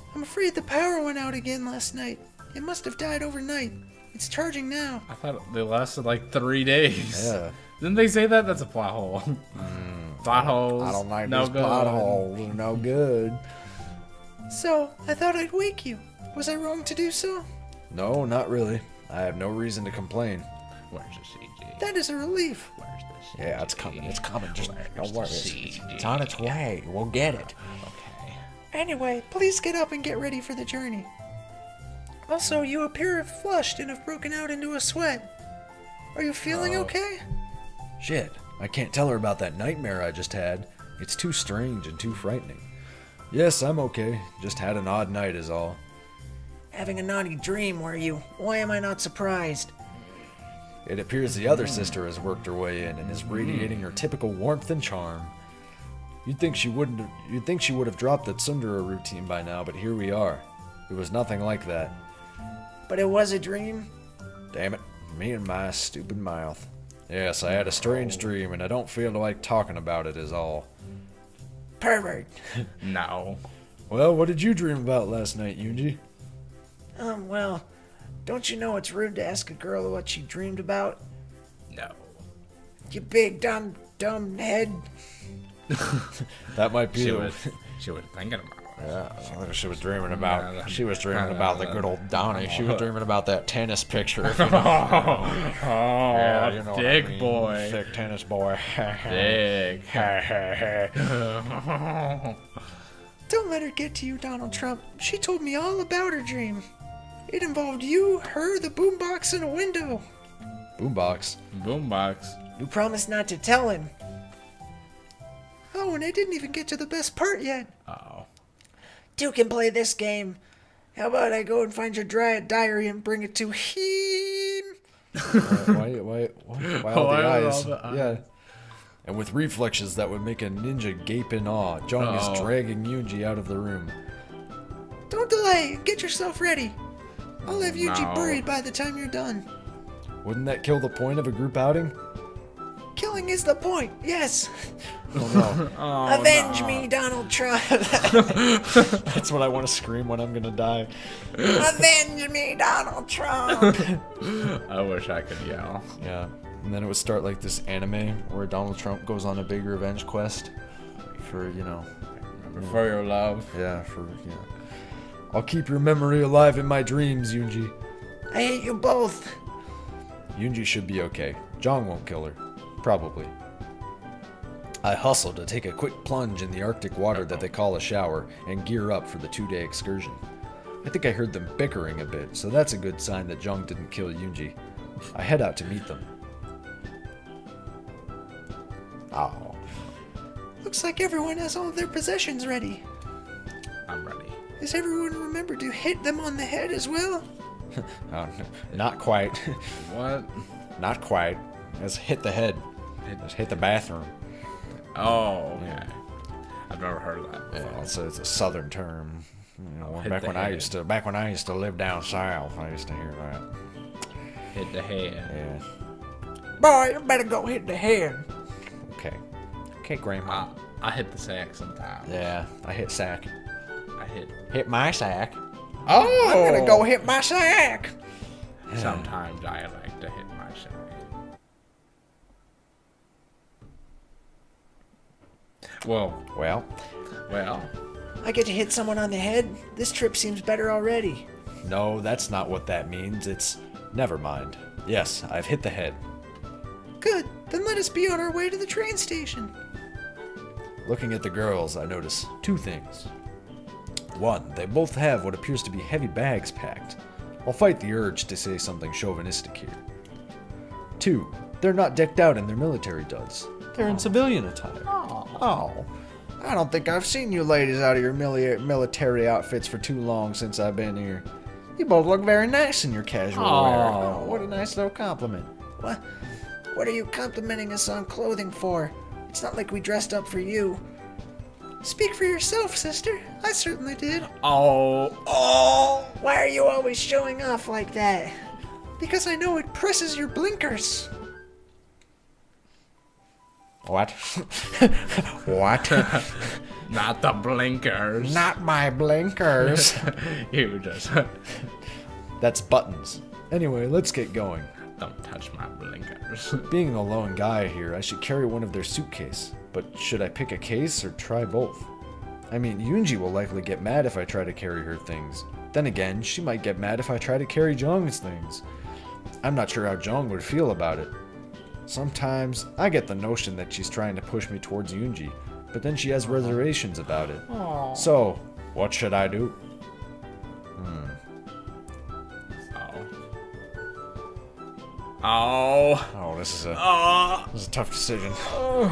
I'm afraid the power went out again last night. It must have died overnight. It's charging now. I thought they lasted like three days. Yeah. Didn't they say that? That's a plot hole. Plot holes. I don't like no these good. plot holes. They're no good. So, I thought I'd wake you. Was I wrong to do so? No, not really. I have no reason to complain. Where's the C G? That is a relief. Where's the C G? Yeah, it's coming. It's coming. Just don't worry. the It's, C G? it's on its way. We'll get it. Okay. Anyway, please get up and get ready for the journey. Also, you appear flushed and have broken out into a sweat. Are you feeling Oh. okay? Shit. I can't tell her about that nightmare I just had. It's too strange and too frightening. Yes, I'm okay. Just had an odd night is all. Having a naughty dream, were you? Why am I not surprised? It appears the other sister has worked her way in and is radiating her typical warmth and charm. You'd think she wouldn't. You'd think she would have dropped the tsundere routine by now, but here we are. It was nothing like that. But it was a dream? Damn it, me and my stupid mouth. Yes, I had a strange dream, and I don't feel like talking about it is all. Pervert. No. Well, what did you dream about last night, Yunji? Um, well, don't you know it's rude to ask a girl what she dreamed about? No. You big dumb dumb head. That might be. She the- was. She was thinking about it. Yeah, I think she was dreaming Yeah, about. that- She was dreaming uh, about the good old Donnie. She was dreaming about that tennis picture. Oh, Yeah, you know what I big mean. boy. Thick tennis boy. Big. Don't let her get to you, Donald Trump. She told me all about her dream. It involved you, her, the boombox, and a window. Boombox. Boombox. You promised not to tell him. Oh, and I didn't even get to the best part yet. Oh. Two can play this game. How about I go and find your dry diary and bring it to him? why, why, why, why all Why the are all eyes? the eyes? Yeah. And with reflexes that would make a ninja gape in awe, Jong Oh. is dragging Yunji out of the room. Don't delay. Get yourself ready. I'll have Yuji No. buried by the time you're done. Wouldn't that kill the point of a group outing? Killing is the point. Yes. Oh no. Oh, Avenge no. me, Donald Trump. That's what I want to scream when I'm gonna die. Avenge me, Donald Trump. I wish I could yell. Yeah. And then it would start like this anime where Donald Trump goes on a big revenge quest for, you know, Remember for your love. yeah, for, yeah. I'll keep your memory alive in my dreams, Yunji. I hate you both. Yunji should be okay. Jong won't kill her. Probably. I hustle to take a quick plunge in the Arctic water that they call a shower and gear up for the two-day excursion. I think I heard them bickering a bit, so that's a good sign that Jong didn't kill Yunji. I head out to meet them. Oh. Looks like everyone has all of their possessions ready. I'm ready. Has everyone remembered to hit them on the head as well? Oh, n- not quite. What? Not quite. Let's hit the head. Let's hit the bathroom. Oh, okay. I've never heard of that Yeah, before. it's a, it's a southern term. You know, hit back the when I head. used to back when I used to live down south, I used to hear that. Hit the head. Yeah. Boy, you better go hit the head. Okay. Okay, Grandma. I, I hit the sack sometimes. Yeah, I hit sack. I hit. Hit my sack. Oh! I'm gonna go hit my sack. Sometimes I like to hit my sack. Well, Well, well. I get to hit someone on the head. This trip seems better already. no, that's not what that means. It's never mind. Yes, I've hit the head. Good. Then let us be on our way to the train station. Looking at the girls, I notice two things. One, they both have what appears to be heavy bags packed. I'll fight the urge to say something chauvinistic here. Two, they're not decked out in their military duds. They're in civilian attire. Oh. I don't think I've seen you ladies out of your mili- military outfits for too long since I've been here. You both look very nice in your casual wear. Oh, what a nice little compliment. What? What are you complimenting us on clothing for? It's not like we dressed up for you. Speak for yourself, sister. I certainly did. Oh. Oh. Why are you always showing off like that? Because I know it presses your blinkers. What? What? Not the blinkers. Not my blinkers. You just That's buttons. Anyway, let's get going. don't touch my blinkers. Being the lone guy here, I should carry one of their suitcase. But should I pick a case or try both? I mean, Yunji will likely get mad if I try to carry her things. Then again, she might get mad if I try to carry Jong's things. I'm not sure how Jong would feel about it. Sometimes, I get the notion that she's trying to push me towards Yunji, but then she has reservations about it. Aww. So, what should I do? Hmm. Oh. Oh. Oh, this is a, Oh. this is a tough decision. Oh.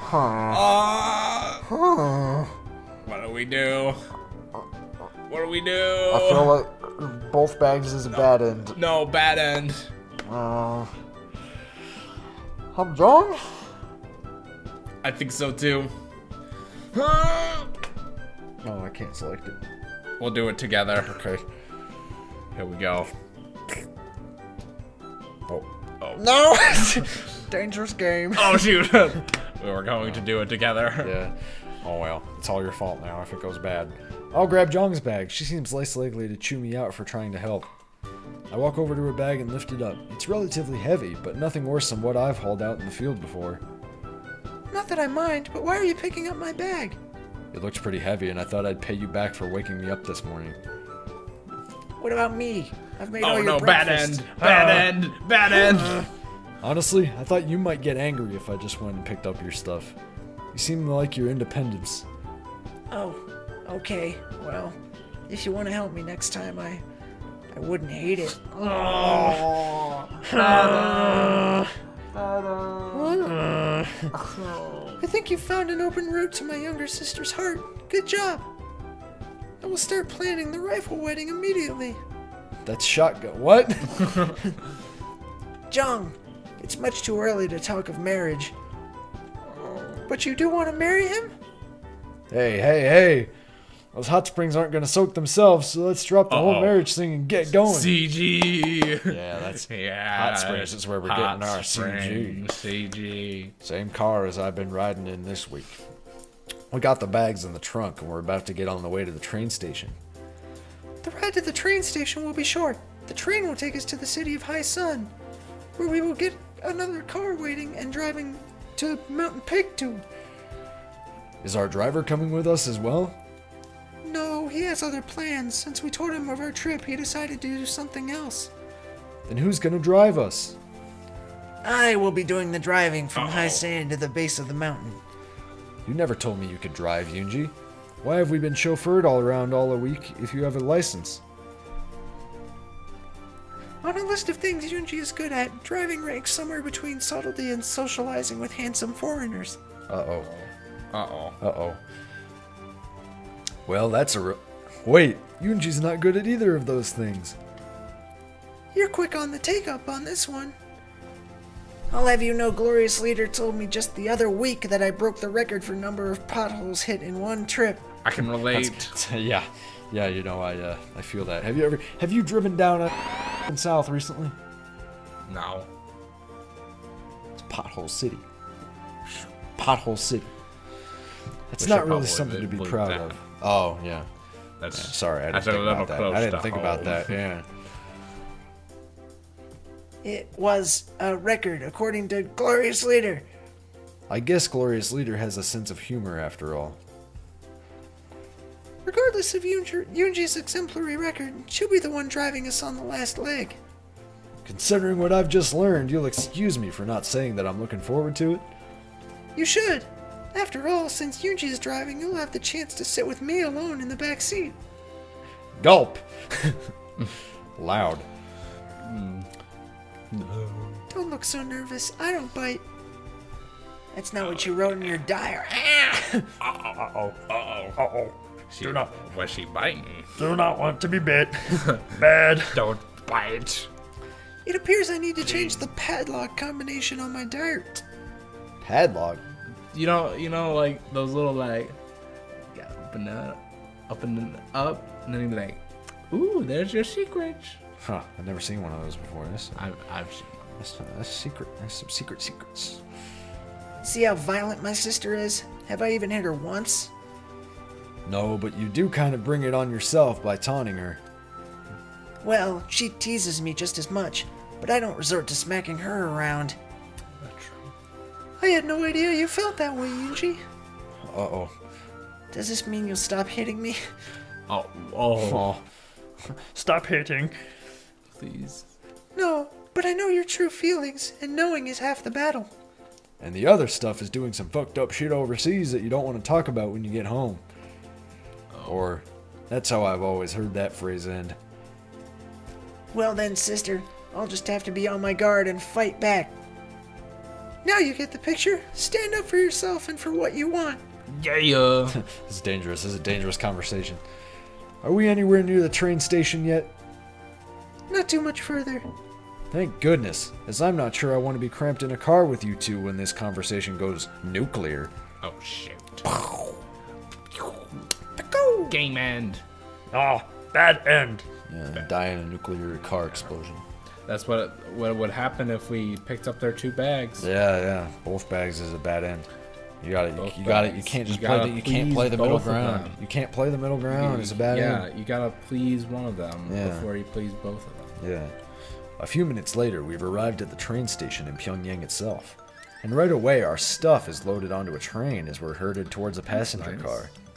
What do we do? What do we do? I feel like both bags is a bad end. No, bad end. Uh, I'm Jong? I think so too. Oh, I can't select it. We'll do it together. Okay. Here we go. Oh. Oh. No! Dangerous game. Oh shoot. We were going to do it together. Yeah. Oh well, it's all your fault now if it goes bad. I'll grab Jong's bag. She seems less likely to chew me out for trying to help. I walk over to her bag and lift it up. It's relatively heavy, but nothing worse than what I've hauled out in the field before. Not that I mind, but why are you picking up my bag? It looks pretty heavy, and I thought I'd pay you back for waking me up this morning. What about me? I've made Oh all your no, bad breakfast. end. Bad end. Bad end. Honestly, I thought you might get angry if I just went and picked up your stuff. You seem to like your independence. Oh, okay. Well, if you want to help me next time, I I wouldn't hate it. Oh. I think you found an open route to my younger sister's heart. Good job. I will start planning the rifle wedding immediately. That's shotgun. What? Jong, it's much too early to talk of marriage. But you do want to marry him? Hey, hey, hey. Those hot springs aren't going to soak themselves, so let's drop the whole Uh-oh. marriage thing and get going. C G. Yeah, that's Yeah. Hot Springs is where we're Hot getting our C G. Springs, C G. Same car as I've been riding in this week. We got the bags in the trunk and we're about to get on the way to the train station. The ride to the train station will be short. The train will take us to the city of High Sun, where we will get another car waiting and driving to Mountain Peak to. Is our driver coming with us as well? No, he has other plans. Since we told him of our trip, he decided to do something else. Then who's going to drive us? I will be doing the driving from High Uh-oh. Sand to the base of the mountain. You never told me you could drive, Yunji. Why have we been chauffeured all around all a week if you have a license? On a list of things Yunji is good at, driving ranks somewhere between subtlety and socializing with handsome foreigners. Uh-oh. Uh-oh. Uh-oh. Well, that's a... Re- Wait, Yunji's not good at either of those things. You're quick on the take-up on this one. I'll have you know, Glorious Leader told me just the other week that I broke the record for number of potholes hit in one trip. I can relate. yeah. Yeah, you know, I uh, I feel that. Have you ever... Have you driven down uh, in South recently? No. It's Pothole City. Pothole City. It's We not should really probably something to be bleep proud that. of. Oh, yeah. That's Yeah, sorry, I didn't that's a think little about that. close I didn't to think about home. that, yeah. It was a record, according to Glorious Leader. I guess Glorious Leader has a sense of humor after all. Regardless of Yunji- Yunji's exemplary record, she'll be the one driving us on the last leg. Considering what I've just learned, you'll excuse me for not saying that I'm looking forward to it. You should. After all, since Yunji's driving, you'll have the chance to sit with me alone in the back seat. Gulp! Loud. Don't look so nervous. I don't bite. That's not what you wrote in your diary. Uh-oh. Uh-oh. Uh-oh. She, Do not, was she biting? do not want to be bit. Bad. Don't bite. It appears I need to change the padlock combination on my dart. Padlock? You know, you know, like those little like, yeah, up and up, up and up, and then you're like, ooh, there's your secret. Huh, I've never seen one of those before. That's, I've, I've seen. that's, that's secret. There's some secret secrets. See how violent my sister is? Have I even hit her once? No, but you do kind of bring it on yourself by taunting her. Well, she teases me just as much, but I don't resort to smacking her around. I had no idea you felt that way, Yunji. Uh-oh. Does this mean you'll stop hitting me? Oh, oh, Stop hitting. please. No, but I know your true feelings, and knowing is half the battle. And the other stuff is doing some fucked up shit overseas that you don't want to talk about when you get home. Or, that's how I've always heard that phrase end. Well then, sister, I'll just have to be on my guard and fight back. Now you get the picture. Stand up for yourself and for what you want. Yeah. This is dangerous. This is a dangerous conversation. Are we anywhere near the train station yet? Not too much further. Thank goodness, as I'm not sure I want to be cramped in a car with you two when this conversation goes nuclear. Oh shit. Go! Game end. Oh, bad end. Yeah, die in a nuclear car explosion. That's what it, what would happen if we picked up their two bags. Yeah, yeah. Both bags is a bad end. You got it. Both You got it. You bags. can't just You play. gotta The, you can't please play the middle both of ground. them. You can't play the middle ground. It's a bad yeah, end. you gotta please one of them Yeah. before you please both of them. Yeah. A few minutes later, we've arrived at the train station in Pyongyang itself, and right away our stuff is loaded onto a train as we're herded towards a passenger nice. car.